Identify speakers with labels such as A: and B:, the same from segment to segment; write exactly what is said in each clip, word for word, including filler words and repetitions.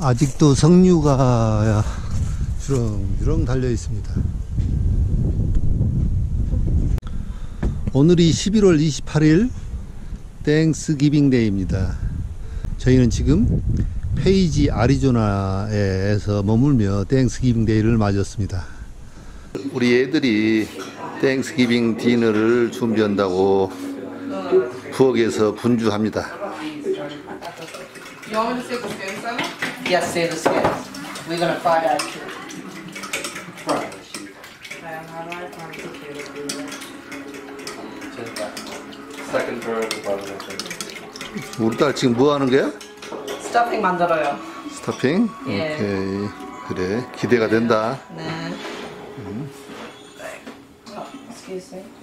A: 아직도 석류가 주렁주렁 달려 있습니다. 오늘이 십일월 이십팔일 땡스기빙 데이입니다. 저희는 지금 페이지 애리조나에서 머물며 땡스기빙 데이를 맞았습니다. 우리 애들이 땡스기빙 디너를 준비한다고 부엌에서 분주합니다.
B: You want me to save the skin salad?
C: Yes, save the skins. We're gonna fry that too. Fry.
B: And how do I find the potato?
D: Second throw of the bottom.
A: 우리 딸 지금 뭐 하는 거야?
C: Stuffing 만들어요.
A: 스타핑?
C: 예.
A: 오케이. 그래, 기대가 된다.
C: 네. 음. Oh, excuse me.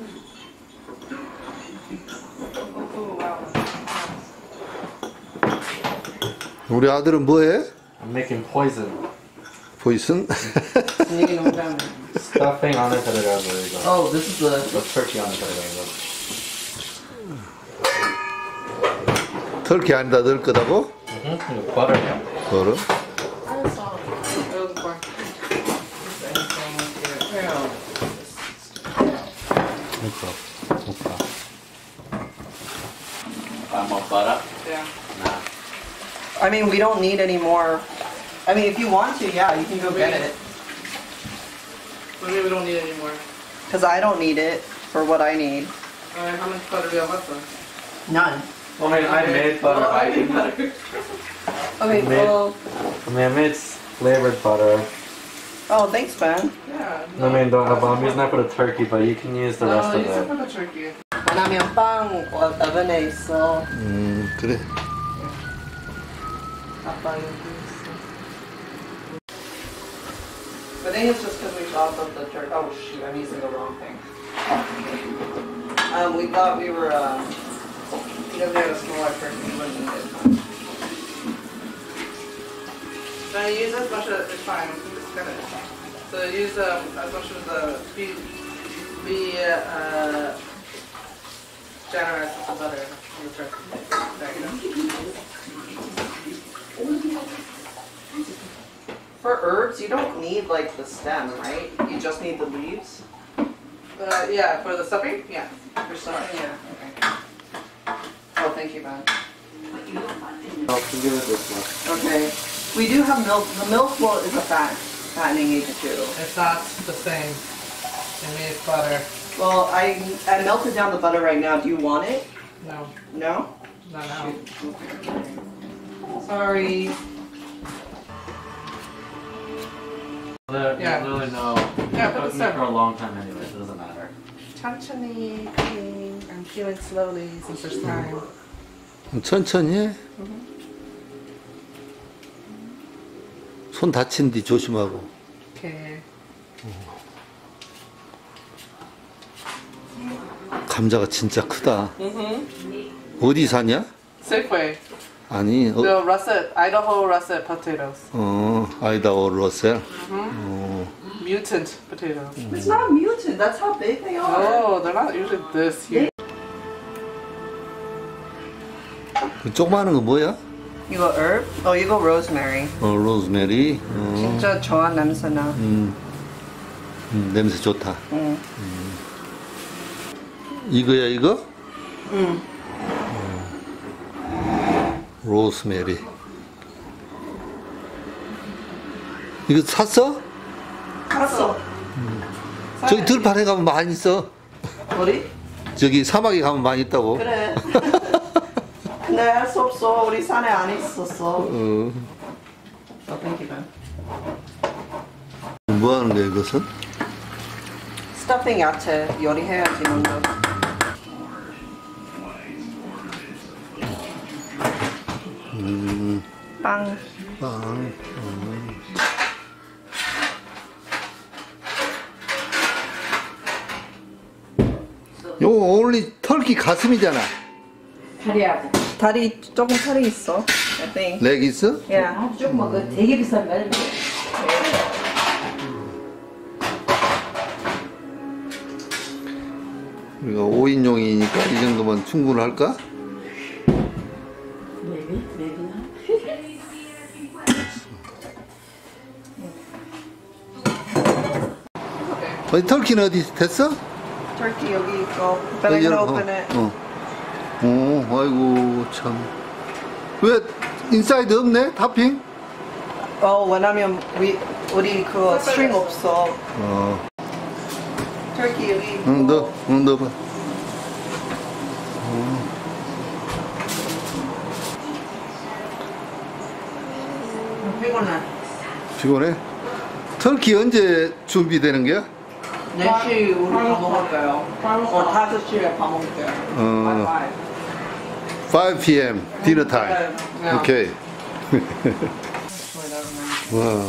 A: 우리 아들은 뭐해?
D: I'm making poison.
A: 보이슨?
C: 분위기 너무 좋네.
D: Stuffing on it, 이거. 이거.
C: Oh, this is the.
D: The turkey on it, 이거.
A: 터키 안에다 넣을 거다고?
D: 응, 이거 버터요.
A: 버터?
B: I saw it. It was before.
D: 이거. 좋다. I'm a butter.
B: Yeah.
C: I mean, we don't need any more. I mean, if you want to, yeah, you can go get it.
B: Maybe we don't need any more.
C: Because I don't need it for what I need.
B: Alright, how much butter do you have left?
C: None.
D: I mean, I made butter.
B: Well, I
D: I
B: need butter.
C: Okay,
D: Made-
C: well.
D: I mean, I made flavored butter.
C: Oh, thanks, Ben.
B: Yeah.
D: I mean, the, I'm using that for the turkey, but you can use the rest
B: No,
D: of
B: use it
D: it.
B: for the turkey.
C: 왜냐면 빵 오븐에 있어.
A: 음, 그래.
C: 아빠 여기 있어. I think it's just because we thought that the turkey. Oh shoot, I'm using the wrong thing. Um, we thought we were. Um, because we had a smaller turkey, we wouldn't need it.
B: No, use as much as it's fine. We can just cut it. So use um, as much as the be be uh, generous with the butter on the turkey. There you go.
C: For herbs, you don't need like the stem, right? You just need the leaves.
B: Uh, yeah, for the stuffing, yeah.
C: For something, yeah. Okay. Oh, thank you, Ben.
D: I'll give it this one.
C: Okay. We do have milk. The milk will is a fat fattening agent too.
B: It's not the same. It needs butter.
C: Well, I I melted down the butter right now. Do you want it?
B: No,
C: No.
B: not now.
C: Sorry.
D: There,
B: Yeah.
D: There's really no.
B: Yeah,
D: It
B: put the
D: took me
B: stem.
D: for a long time anyway, so it doesn't matter.
B: Chanchani peeling. I'm peeling slowly since there's time.
A: 천천히 해. 손 다친 뒤 조심하고.
B: Okay.
A: 감자가 진짜 크다.
B: Mm-hmm.
A: 어디 사냐?
B: Safeway.
A: 아니, 어,
B: The russet, Idaho russet potatoes.
A: 어 아이다호 러셀.
B: Mm-hmm.
A: 어,
B: Mutant potatoes.
C: It's not mutant. That's how big they are.
B: Oh, they're not usually this huge.
A: 그 조그마한 거 뭐야?
C: 이거 herb? 어 이거 rosemary.
A: 어, 로즈메리. 어,
C: 진짜 좋아 냄새나.
A: 음, 음, 냄새 좋다.
C: 응.
A: 이거야 이거?
C: 응.
A: 로즈메리. 이거 샀어?
C: 샀어.
A: 저기 들판에 가면 많이 있어.
C: 어디?
A: 저기 사막에 가면 많이 있다고.
C: 그래. 근데 할 수 없어. 우리 산에 안 있었어.
A: 어,
C: Oh, thank you, Ben.
A: 뭐 하는 거야 이것은?
C: 스타핑 야채 요리해야지 먼저.
A: 음,
C: 빵.
A: 빵. 음. 요거 only 터키 가슴이잖아.
E: 다리하고.
C: 다리 조금 살이 있어. I think.
A: leg 있어?
C: Yeah.
E: 아, 조금만 그 되게 비싼 거 아니야?
A: 우리가 오 인용이니까 이 정도면 충분할까?
E: maybe, maybe not.
A: 어디 터키는 어디 됐어?
C: Turkey 여기 있고. But I'm gonna open it.
A: 어. 어, 아이고 참. 왜 인사이드 없네? 타핑?
C: 어, 왜냐면 우리 우리 그 스트링 없어.
A: 어.
C: Turkey 여기 있고.
A: 응, 넣어, 응, 넣어봐.
C: 피곤해.
A: 피곤해? 터키 언제 준비되는 거야?
C: 네 시 우리 밥 먹을까요? 어, 다섯 시에 밥 먹을게요.
A: 어, five p.m. dinner time.
C: 네.
A: 오케이. 와.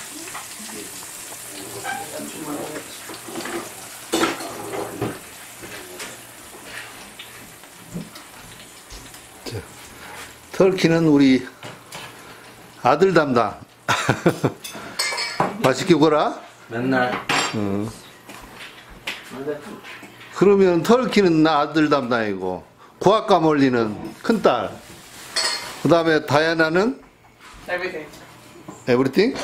A: 자, 터키는 우리 아들 담당. 맛있게 구워라.
D: 맨날.
A: 어. 그러면 터키는 나 아들 담당이고 고아까몰리는 큰딸, 그 다음에 다이아나는
B: Everything.
A: 에브리띵?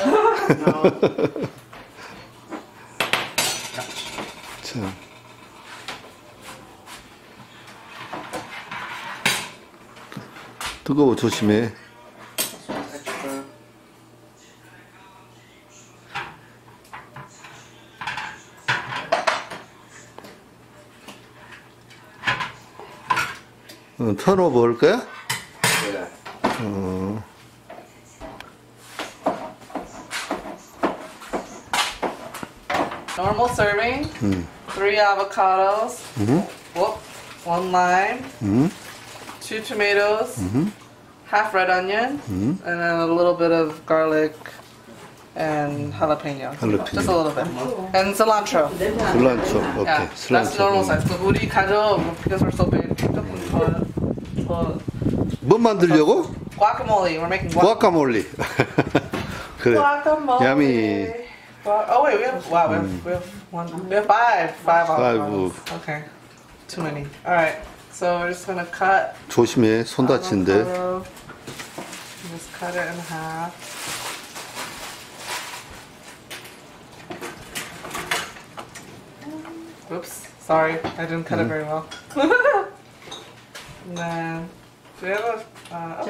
A: 참. 뜨거워 조심해. 어, 턴오버 할 거야?
D: 네.
A: 어.
B: Normal serving.
A: 음.
B: Three avocados.
A: 음.
B: Whoop. One lime.
A: 음.
B: Two tomatoes.
A: 음.
B: Half red onion.
A: 음.
B: And then a little bit of garlic and jalapeno.
A: jalapeno.
B: Just a little bit. And cilantro.
A: 슬란초. 오케이.
B: Yeah, that's normal size. So 우리 가족, because we're so big, 조금 더, 더
A: 뭐 만들려고?
B: guacamole. We're making guacamole.
A: 고아까몰리. 그래.
B: Guacamole.
A: 야미.
B: Gua- Oh wait, we have wow, we have, we have one, we have five, five
A: Five.
B: avocados. Okay, too many. All right, so we're just gonna cut.
A: 조심해. 손 다친데.
B: avocado. Just cut it in half. Oops, sorry, I didn't cut it very well. And then, do we have a uh,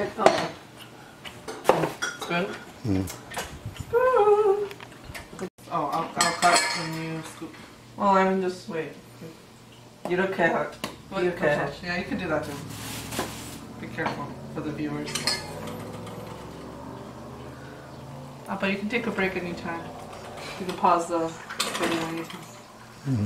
B: spoon?
A: 음.
B: Spoon. Oh, I'll, I'll cut when you scoop.
C: Well, I'm just wait. 이렇게 하.
B: What-
C: 이렇게.
B: Yeah, you can do that too. Be careful for the viewers. Uh, but you can take a break anytime. You can pause the video anytime.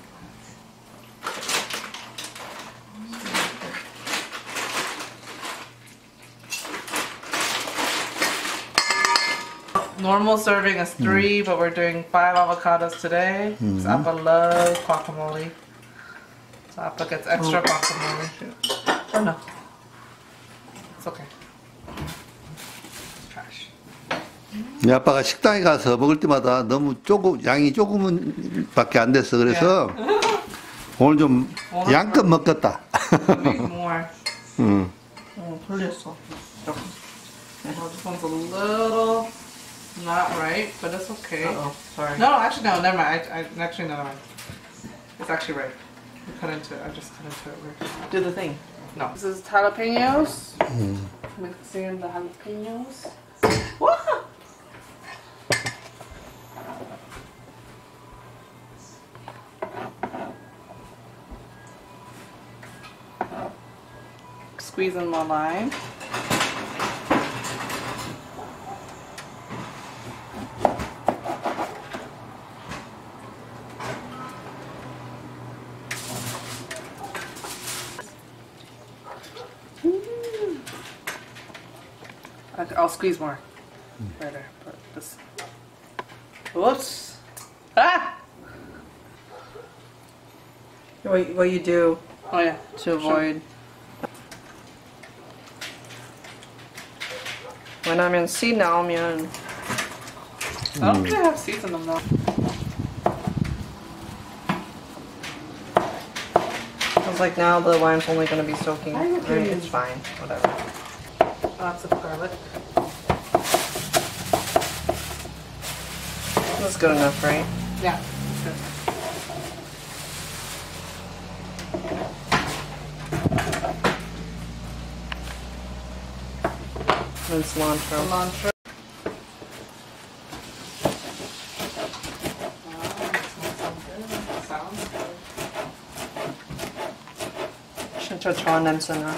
B: Normal serving is three, but we're doing five avocados today. Because Appa loves guacamole. So Appa gets extra guacamole. Oh no. It's okay. It's trash.
A: 내 아빠가 식당에 가서 먹을 때마다 너무 조금 양이 조금은 밖에 안 됐어. 그래서 오늘 좀 양껏 먹겠다.
B: Make more.
A: 응.
C: 어, 돌렸어.
B: Oh, this one's a little not right, but it's okay.
C: Uh-oh, sorry.
B: No, no, actually no, never mind. I, I actually no, never mind. It's actually right. I cut into it. I just cut into it weird.
C: Do the thing.
B: No. This is jalapenos. Mixing the jalapenos.
C: What?
B: Squeeze in the lime. I- I'll squeeze more. Better. Put this. Whoops. Ah!
C: What, what you do
B: Oh yeah.
C: to avoid. 왜냐면 씨 나오면
B: I don't think I have seeds in them though.
C: it's like now the wine's only gonna be soaking. I mean, it's fine. Whatever.
B: Lots of garlic.
C: That's good enough, right?
B: Yeah. Good.
C: And cilantro.
B: Cilantro.
C: 진짜 좋아하는 냄새나.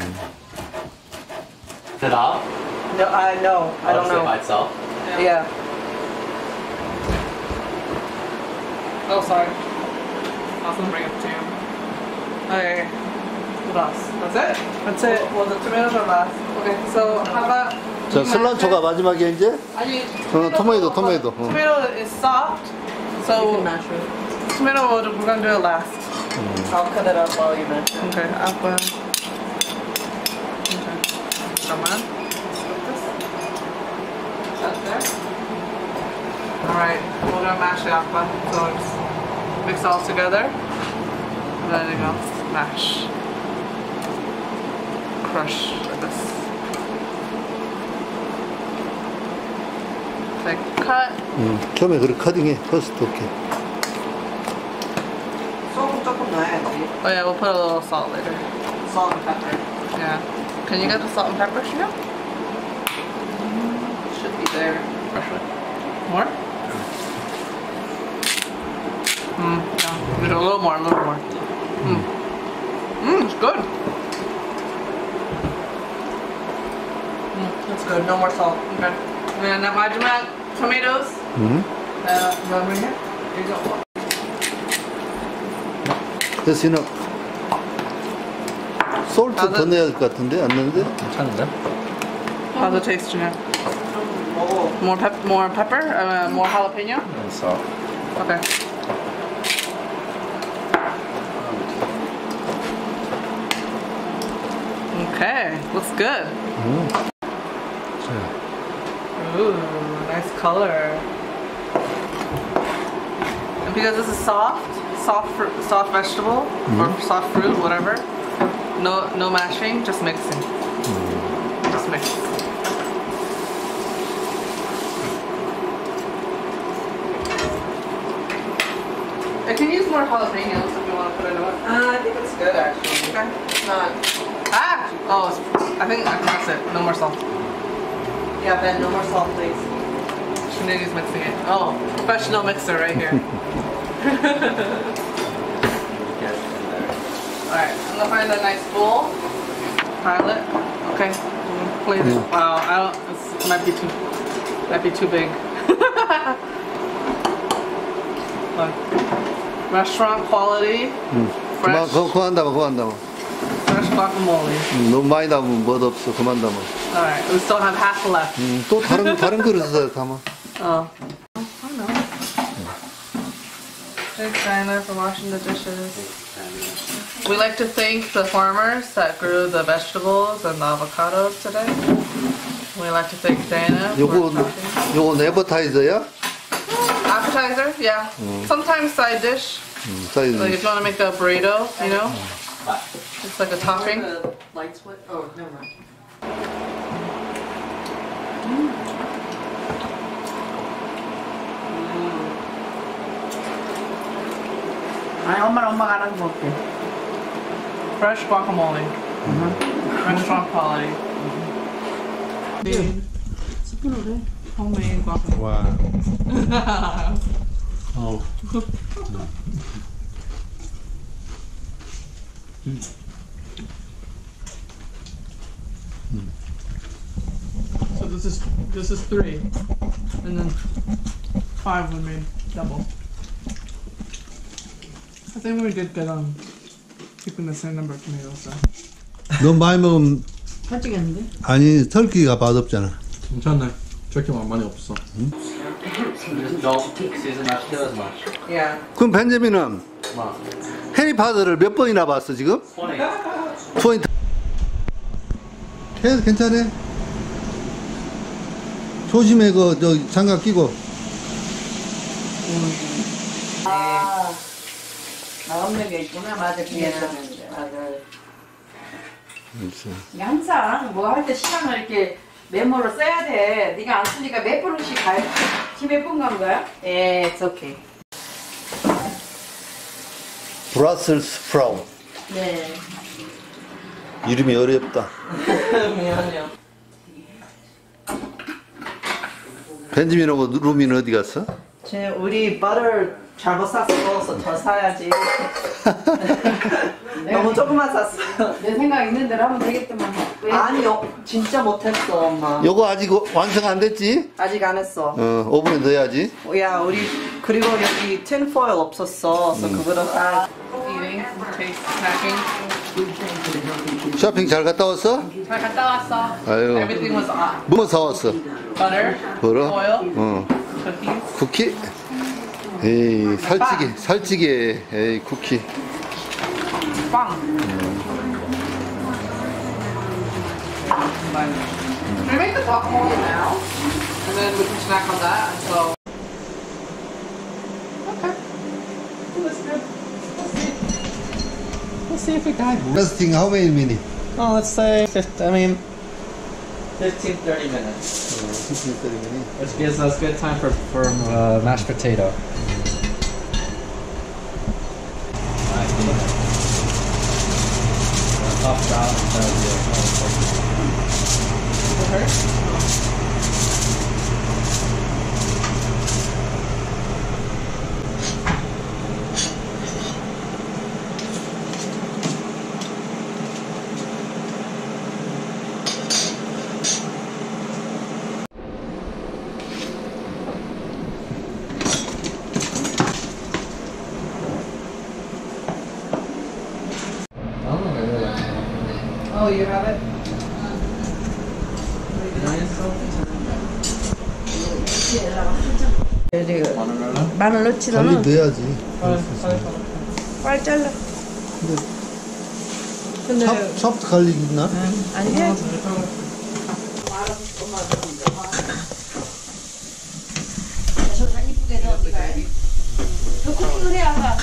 D: Is it off?
C: No, I know. I don't
D: Say
C: know.
D: by itself.
C: Yeah.
B: Oh, sorry. I was gonna bring it to you. Okay. What else? That's it?
C: That's it.
B: Well, the tomatoes are last. Okay, so how about
A: 자,
B: you
A: 슬란초가
B: mash
A: 마지막에 이제
B: it? 아니,
A: 어, 토마토, 토마토. 어.
B: Tomato is soft, so
C: Mash it.
B: tomato we're we're gonna do it last.
C: I'll cut it up while you mash it.
B: Okay, apple. Okay. Come on. Split this. That there. Alright, we're gonna mash the apple. So just mix it all together. And then you go mash. Crush like this. Like cut.
A: 음, 처음에 그렇게 커팅해. 퍼스트 오케이.
C: 소금 조금 넣어야지.
B: Oh yeah, we'll put a little salt later.
C: Salt and pepper.
B: Yeah. Can you get the salt and pepper, Shino?
C: Should be there.
B: More? Mm, yeah. Just a little more, a little more. Mm. Mm, it's good. Mm,
C: That's good. No more salt.
B: okay. And then 마지막 tomatoes.
A: 음.
B: Uh, over here. Here you go.
A: 그래서 이는 솔트
B: 아,
A: 더
B: 네.
A: 넣어야 될 것 같은데 안 넣는데?
D: 괜찮은데?
B: How's the taste, Shino?
C: 먹어.
B: More pep, more pepper, uh, more jalapeno.
D: And salt.
B: Okay. Okay, looks good.
A: 음. 자,
B: Ooh, nice color. And because this is soft, soft fruit, soft vegetable or soft fruit, whatever. No, no mashing, just mixing. Just mix. I can use more jalapenos if you want to put it on.
C: Uh, I think it's good actually.
B: Okay.
C: It's not.
B: Ah! Oh, it's- I think I think that's it. No more salt.
C: Yeah, Ben, no more salt, please.
B: Shanita's mixing it. Oh, professional mixer right here. Alright, I'm gonna find a nice bowl. Pile it. Okay. Plate it. Wow, I don't. This might be too. Might be too big. Look. Restaurant quality.
A: 음. 그만,
B: Fresh.
A: 그만, 그만 담아, 그만 담아.
B: Fresh guacamole.
A: 음, 너무 많이 담으면 멋 없어. 그만 담아.
B: Alright, we still have half left.
A: 음, 또 다른 다른 그릇에 담아.
B: Oh. I know. Thanks, Diana, for washing the dishes. We like to thank the farmers that grew the vegetables and the avocados today. We like to thank Diana for
A: 요거
B: chopping.
A: 요거 네버타이저야?
B: Appetizer, yeah. Sometimes side dish.
A: 음, 사이즈.
B: Like if you want to make a burrito, you know? It's like a topping.
C: The light switch? Oh, never mind.
E: 아니 엄마는 엄마가 알아서 먹게.
B: Fresh guacamole. Restaurant quality.
E: 스푼으로 해.
B: Homemade guacamole.
A: 와. 어.
B: So this is this is three, and then five we made double. I think we did good on keeping the same number of tomatoes. So.
A: 너무 많이 먹으면
E: 살찌겠는데?
A: 아니 터키가 맛없잖아.
F: 괜찮네. 저렇게 많이 없어.
D: Just don't season much, kill as much.
C: Yeah.
A: 그럼 벤제민은 해리파더를 몇 번이나 봤어 지금?
D: twenty.
A: 포인트. 계속 괜찮아? 조심해 그 저 장갑 끼고.
E: 아 마음맥에 있구나. 맞아. 그랬었는데. 맞아.
A: 그렇지.
E: 이게 항상 뭐 할 때 시간을 이렇게 메모를 써야 돼. 네가 안 쓰니까 몇 번씩 가요? 지금 몇 번 간 거야? 예, it's okay.
A: 브라슬 스프라웃.
C: 네.
A: 이름이 어렵다.
C: 미안해요.
A: 벤지민하고 루미는 어디 갔어?
C: 제 우리 버터 잘못 샀어. 더 사야지. 너무 조금만 샀어.
E: 내 생각 있는 대로 하면 되겠더만. 왜?
C: 아니요, 진짜 못했어, 엄마.
A: 요거 아직 완성 안 됐지?
C: 아직 안 했어.
A: 어, 오븐에 넣어야지.
C: 야, 우리 그리고 여기 tinfoil 없었어. 그래서 그거를 다
B: Eating, taste, snacking.
A: 쇼핑 잘 갔다 왔어?
B: 잘 갔다 왔어.
A: 아유.
B: Everything was hot.
A: 뭐 사왔어?
B: Butter,
A: 뭐라?
B: oil,
A: 어.
B: cookies.
A: 쿠키? 에이, 살찌게, 살찌게. 에이, 쿠키.
B: 빵. Should we make the guacamole now? And then we can snack on that until...
D: We'll see if we die.
A: Resting how many minutes?
D: Oh, let's say, fifty, I mean, fifteen, thirty minutes.
A: fifteen, thirty minutes.
D: Which gives us good time for, for uh, mashed potato. Top shot, that'll be
B: Oh, you have it?
E: 마늘 넣지
A: 달리
E: 너는?
A: 넣어야지.
E: 빨리 잘라. 근데
A: 찹, 찹 갈릭 있나?
E: 아니야. 저다 이쁘게 넣어 네가. 그 쿠킹을 해야 한다.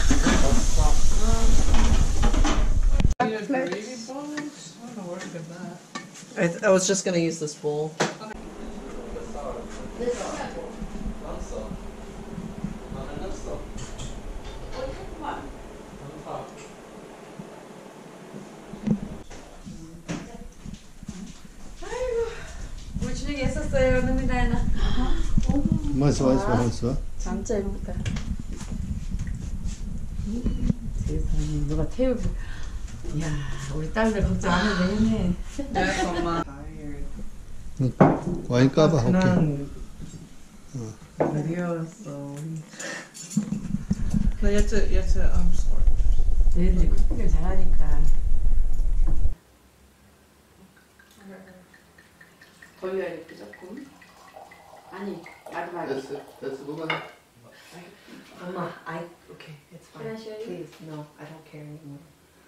B: Gravy balls? I don't know where to get that.
C: I, I was just gonna use this bowl.
E: 우리 저녁에 했었어요, 누미다이나.
A: 맛있어, 맛있어, 맛있어.
E: 진짜 예쁘다. 세상에 누가 태우고. 이야, 우리 딸들 걱정 안 해도 되겠네.
B: Yes, 엄마.
A: 와인 까봐, 오케이.
C: 그냥 어려웠어.
B: No, you have to, you have to, um, sort.
E: 너희들이 쿠킹을 잘하니까. 돌려야겠다, 조금. 아니, 야들하게.
A: 됐어, 됐어, 그만.
C: 엄마, I okay, it's fine.
E: Can I show you?
C: Please, no, I don't care anymore.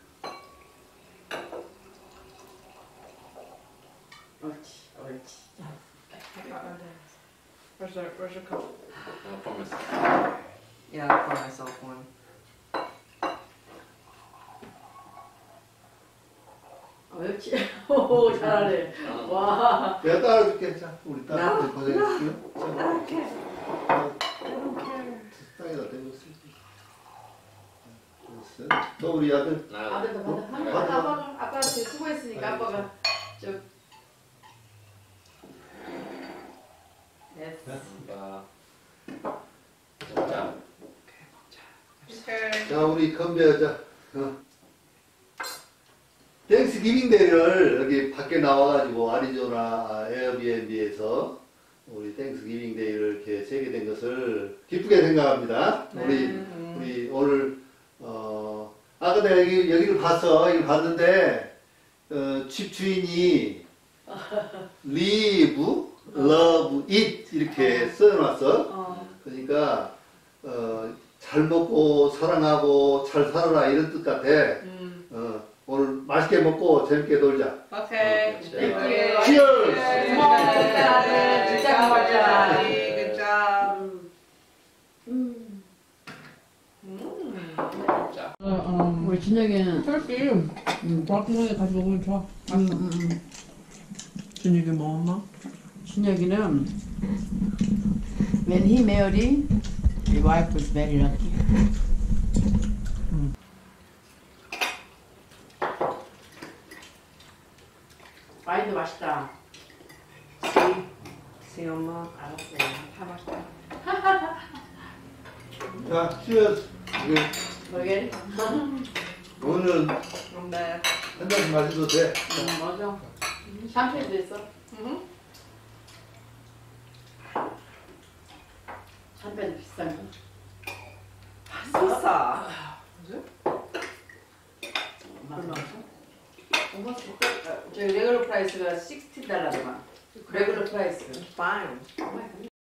E: 옳지, 옳지.
B: Where's your, where's your cup?
C: Yeah, I'll pour myself one.
E: 옳지. 오, 잘하네. 와.
A: 내가 따라줄게. 자, 우리 딸
E: 나?
A: 고생했어요. 자,
E: 이렇게.
A: 땅에다 대고 있어. 됐어. 너 우리 아들.
E: 아들도 받아. 아빠, 아빠가, 아빠가 되게 수고했으니까 아빠가 좀. 됐어.
B: Okay.
A: 자, 우리 건배하자. 어. 땡스 기빙데이를 여기 밖에 나와가지고 아리조나 에어비앤비에서 우리 땡스 기빙데이를 이렇게 세게 된 것을 기쁘게 생각합니다. 우리 우리 오늘 어 아까 내가 여기, 여기를 봤어. 여기 봤는데 어, 집 주인이 live, love, eat 이렇게 써놨어. 그러니까 어, 잘 먹고 사랑하고 잘 살아라 이런 뜻 같아. 어, 오늘 맛있게 먹고 재밌게 놀자.
B: Okay. Thank you.
A: Cheers!
E: 고마워, 아들. 진짜 고맙다.
B: Good job.
E: 우리 저녁에는
B: Turkey.
E: 음,
B: guacamole 가지고 오면 좋아.
E: 음, 음, 음.
C: 준혁이 뭐 엄마?
E: 준혁이는 when he married, his wife was very lucky. 와인도 맛있다.
C: See, 엄마.
E: 알았어요. 다 맛있다.
A: 자, cheers. 이게
E: 뭐게?
A: 오늘은
B: From there.
A: 한 잔 마셔도 돼.
E: 응, 맞아. 샴페인도 있어.
B: Mhm.
E: 샴페인 비싼 거.
C: So soft.
E: 얼마? 저희 레귤러 프라이스가 육십 달러더만. 레귤러 프라이스.
C: Fine.